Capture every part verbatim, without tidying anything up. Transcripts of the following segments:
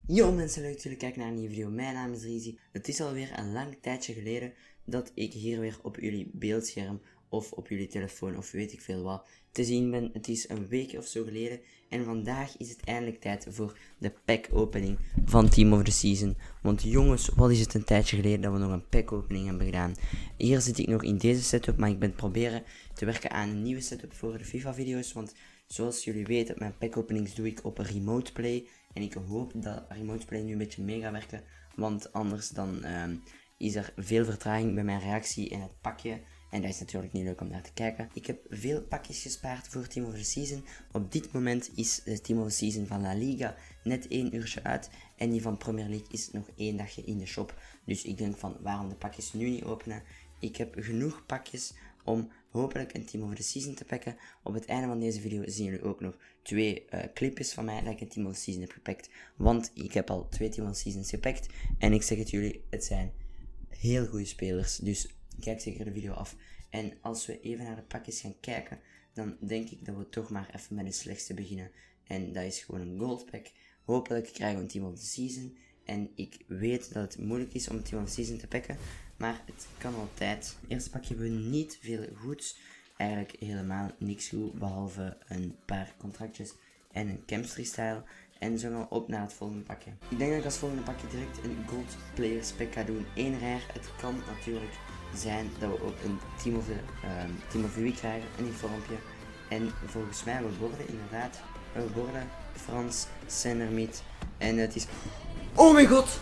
Yo mensen, leuk dat jullie kijken naar een nieuwe video. Mijn naam is Rizzy. Het is alweer een lang tijdje geleden dat ik hier weer op jullie beeldscherm of op jullie telefoon of weet ik veel wat te zien ben. Het is een week of zo geleden en vandaag is het eindelijk tijd voor de pack opening van Team of the Season. Want jongens, wat is het een tijdje geleden dat we nog een pack opening hebben gedaan. Hier zit ik nog in deze setup, maar ik ben proberen te werken aan een nieuwe setup voor de FIFA video's. Want zoals jullie weten, mijn pack openings doe ik op een remote play. En ik hoop dat remote play nu een beetje mee gaat werken. Want anders dan um, is er veel vertraging bij mijn reactie in het pakje. En dat is natuurlijk niet leuk om naar te kijken. Ik heb veel pakjes gespaard voor Team of the Season. Op dit moment is de Team of the Season van La Liga net één uurtje uit. En die van Premier League is nog één dagje in de shop. Dus ik denk van waarom de pakjes nu niet openen. Ik heb genoeg pakjes om hopelijk een Team of the Season te pakken. Op het einde van deze video zien jullie ook nog twee uh, clipjes van mij dat ik een Team of the Season heb gepakt. Want ik heb al twee Team of the Seasons gepakt. En ik zeg het jullie, het zijn heel goede spelers. Dus kijk zeker de video af. En als we even naar de pakjes gaan kijken, dan denk ik dat we toch maar even met de slechtste beginnen. En dat is gewoon een gold pack. Hopelijk krijgen we een Team of the Season. En ik weet dat het moeilijk is om een Team of the Season te pakken. Maar het kan altijd. Eerst pakje hebben we niet veel goeds. Eigenlijk helemaal niks goed. Behalve een paar contractjes en een chemistry style. En zo gaan we op naar het volgende pakje. Ik denk dat ik als volgende pakje direct een gold players pack ga doen. Eén rare. Het kan natuurlijk zijn dat we ook een Team of the, um, team of the Week krijgen. Een uniformpje. En volgens mij, we worden inderdaad, we worden Frans Saint-Hermite. En het is... Oh mijn god!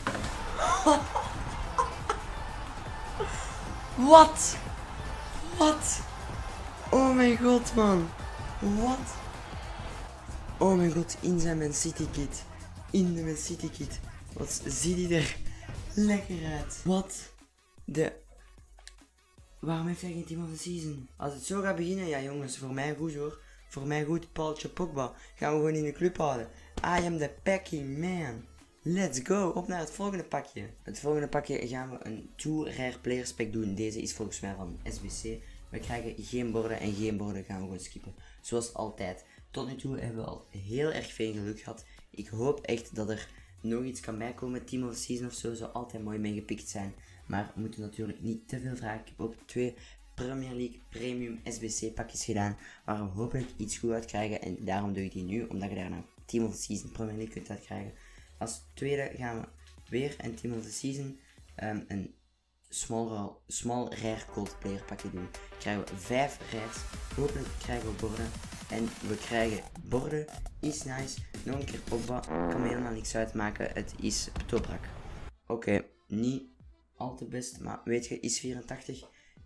Wat? Wat? Oh mijn god, man. Wat? Oh mijn god, in zijn Man City kit. In de Man City kit. Wat ziet hij er lekker uit. Wat? De... Waarom heeft hij geen Team of the Season? Als het zo gaat beginnen, ja jongens, voor mij goed hoor. Voor mij goed, Paultje Pogba. Gaan we gewoon in de club houden. I am the packing man. Let's go, op naar het volgende pakje. Het volgende pakje gaan we een two rare players pack doen. Deze is volgens mij van S B C. We krijgen geen borden en geen borden gaan we gewoon skippen. Zoals altijd. Tot nu toe hebben we al heel erg veel geluk gehad. Ik hoop echt dat er nog iets kan bijkomen. Team of the Season of zo zou altijd mooi mee gepikt zijn. Maar we moeten natuurlijk niet te veel vragen. Ik heb ook twee Premier League Premium S B C pakjes gedaan. Waar we hopelijk iets goed uit krijgen. En daarom doe ik die nu. Omdat je daarna Team of the Season Premier League kunt uitkrijgen. Als tweede gaan we weer een Team of the Season. Um, een small, small rare gold player pakje doen. Krijgen we vijf rares. Hopelijk krijgen we borden. En we krijgen borden. Is nice. Nog een keer Pogba. Kan me helemaal niks uitmaken. Het is Toprak. Oké. Okay. Niet al te best. Maar weet je, is vierentachtig.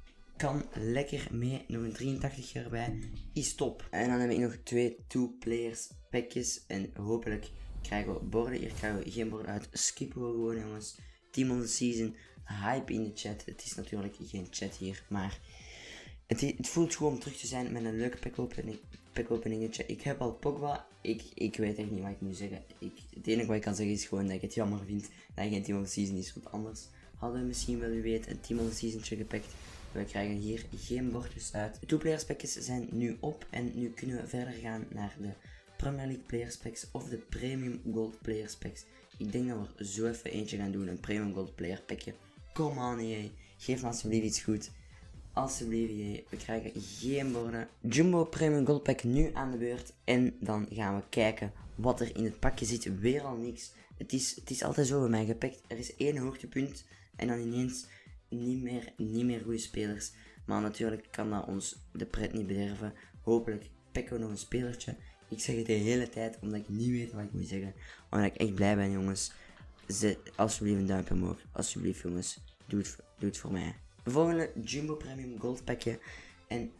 Kan lekker mee. Nog een drieëntachtig erbij. Is top. En dan heb ik nog twee two players pakjes. En hopelijk krijgen we borden. Hier krijgen we geen borden uit. Skippen we gewoon jongens. Team of the Season. Hype in de chat. Het is natuurlijk geen chat hier. Maar het, het voelt gewoon om terug te zijn met een leuke pack opening. Pack openingetje. Ik heb al Pogba. Ik, ik weet echt niet wat ik moet zeggen. Ik, het enige wat ik kan zeggen is gewoon dat ik het jammer vind dat geen Team of the Season is. Want anders hadden we misschien wel wie weet een Team of the Season gepakt. We krijgen hier geen bordjes uit. De two players packjes zijn nu op. En nu kunnen we verder gaan naar de Premier League Players Packs of de Premium Gold Players Packs. Ik denk dat we zo even eentje gaan doen. Een Premium Gold Player Packje. Come on, E A. Geef me alsjeblieft iets goed. Alsjeblieft, E A. We krijgen geen borden. Jumbo Premium Gold Pack nu aan de beurt. En dan gaan we kijken wat er in het pakje zit. Weer al niks. Het is, het is altijd zo bij mij gepakt. Er is één hoogtepunt. En dan ineens niet meer, niet meer goede spelers. Maar natuurlijk kan dat ons de pret niet bederven. Hopelijk pakken we nog een spelertje. Ik zeg het de hele tijd omdat ik niet weet wat ik moet zeggen. Omdat ik echt blij ben jongens. Zet alsjeblieft een duimpje omhoog. Alsjeblieft jongens. Doe het, doe het voor mij. De volgende Jumbo Premium Gold pakje. En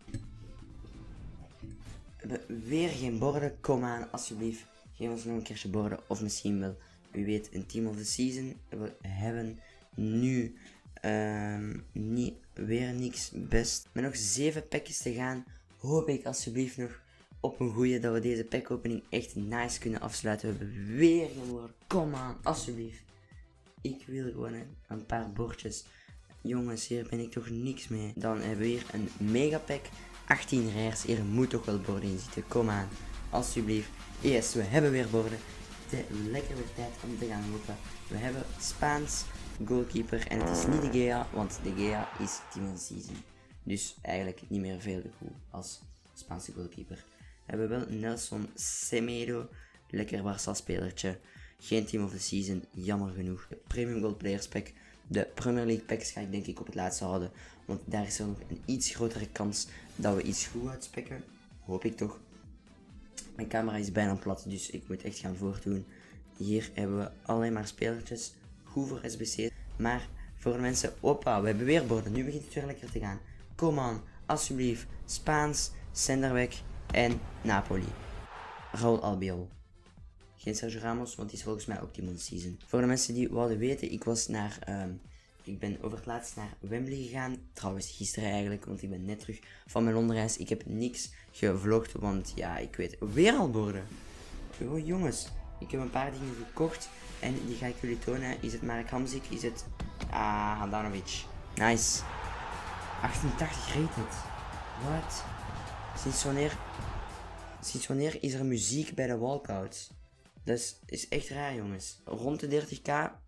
we hebben weer geen borden. Kom aan alsjeblieft. Geef ons nog een keertje borden. Of misschien wel, wie weet, een Team of the Season. We hebben nu um, niet, weer niks best. Met nog zeven pakjes te gaan. Hoop ik alsjeblieft nog op een goeie dat we deze pack opening echt nice kunnen afsluiten. We hebben weer gewonnen. Kom aan, alsjeblieft. Ik wil gewoon een paar bordjes. Jongens, hier ben ik toch niks mee. Dan hebben we hier een mega pack. achttien rares. Hier moet toch wel borden in zitten. Kom aan, alsjeblieft. Yes, we hebben weer borden. de lekker weer tijd om te gaan lopen. We hebben Spaans goalkeeper en het is niet de Gea, want de Gea is team of the season. Dus eigenlijk niet meer veel goed als Spaanse goalkeeper. We hebben wel Nelson Semedo, lekker Barça spelertje. Geen team of the season, jammer genoeg. De premium gold players pack. De Premier League packs ga ik denk ik op het laatste houden. Want daar is er nog een iets grotere kans dat we iets goed uitspekken. Hoop ik toch. Mijn camera is bijna plat, dus ik moet echt gaan voortdoen. Hier hebben we alleen maar spelertjes. Goed voor S B C. Maar voor de mensen, oppa, we hebben weer borden. Nu begint het weer lekker te gaan. Kom aan, alsjeblieft. Spaans, Senderweg en Napoli. Raúl Albiol. Geen Sergio Ramos, want die is volgens mij ook team of the season. Voor de mensen die wouden weten, ik was naar... Um, ik ben over het laatst naar Wembley gegaan. Trouwens, gisteren eigenlijk, want ik ben net terug van mijn Londen-reis. Ik heb niks gevlogd, want ja, ik weet... Weer al borden. Oh jongens, ik heb een paar dingen gekocht. En die ga ik jullie tonen. Is het Marek Hamsik? Is het... Ah, Handanovic. Nice. achtentachtig rated. What? Sinds wanneer... Sinds wanneer is er muziek bij de walkouts? Dat is, is echt raar, jongens. Rond de dertig k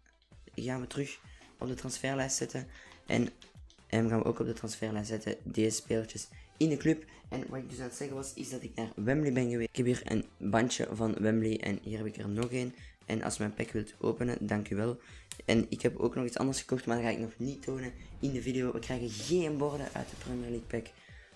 gaan we terug op de transferlijst zetten. En, en gaan we ook op de transferlijst zetten deze spelertjes in de club. En wat ik dus aan het zeggen was, is dat ik naar Wembley ben geweest. Ik heb hier een bandje van Wembley en hier heb ik er nog een. En als je mijn pack wilt openen, dank u wel. En ik heb ook nog iets anders gekocht, maar dat ga ik nog niet tonen in de video. We krijgen geen borden uit de Premier League pack.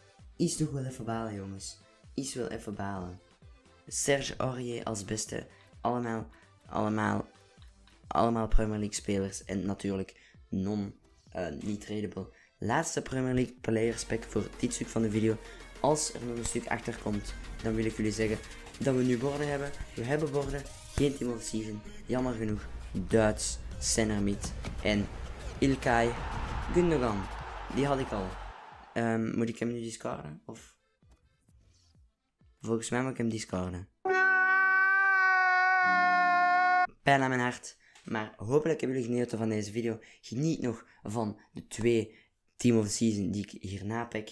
Is toch wel even balen, jongens. Is wel even balen. Serge Aurier als beste. Allemaal, allemaal, allemaal Premier League spelers. En natuurlijk non, uh, niet tradable. Laatste Premier League players pack voor dit stuk van de video. Als er nog een stuk achter komt, dan wil ik jullie zeggen dat we nu borden hebben. We hebben borden. Geen team of the season. Jammer genoeg. Duits, Sennermit en Ilkay Gundogan. Die had ik al. Um, moet ik hem nu discarden? Of... Volgens mij moet ik hem discarden. Pijn aan mijn hart. Maar hopelijk hebben jullie genoten van deze video. Geniet nog van de twee Team of the Season die ik hierna pak.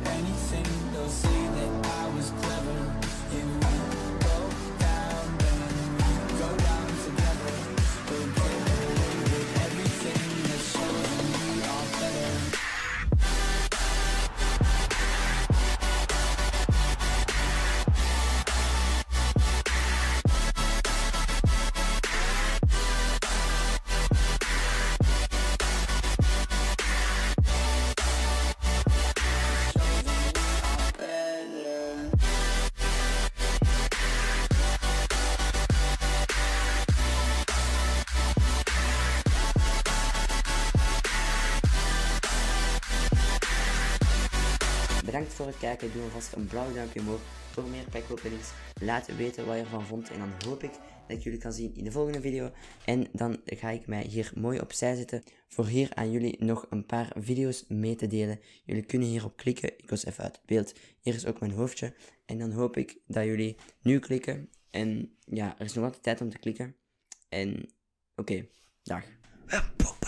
Bedankt voor het kijken. Doe alvast een blauw duimpje omhoog voor meer pack openings. Laat weten wat je ervan vond. En dan hoop ik dat ik jullie kan zien in de volgende video. En dan ga ik mij hier mooi opzij zetten. Voor hier aan jullie nog een paar video's mee te delen. Jullie kunnen hierop klikken. Ik was even uit het beeld. Hier is ook mijn hoofdje. En dan hoop ik dat jullie nu klikken. En ja, er is nog altijd tijd om te klikken. En oké, okay, dag.